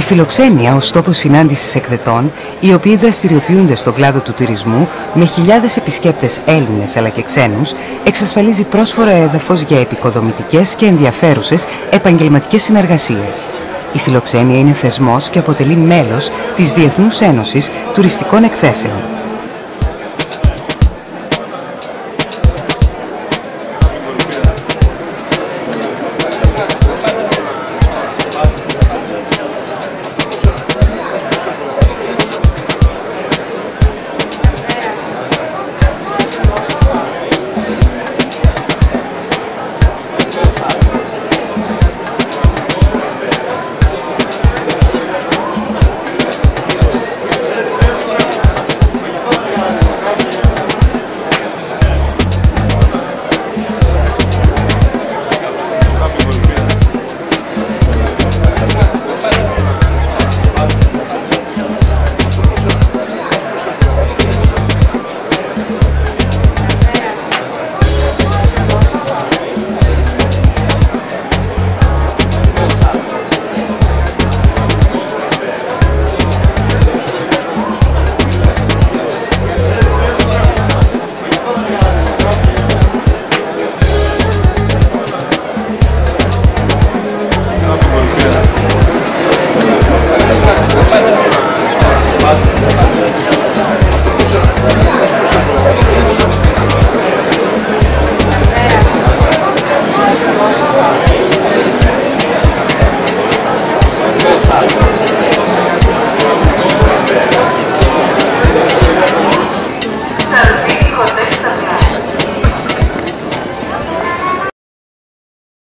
Φιλοξένεια ως τόπος συνάντησης εκδετών, οι οποίοι δραστηριοποιούνται στον κλάδο του τουρισμού με χιλιάδες επισκέπτες Έλληνες αλλά και ξένους, εξασφαλίζει πρόσφορο έδαφος για επικοδομητικές και ενδιαφέρουσες επαγγελματικές συνεργασίες. Η Φιλοξένεια είναι θεσμός και αποτελεί μέλος της Διεθνούς Ένωσης Τουριστικών Εκθέσεων.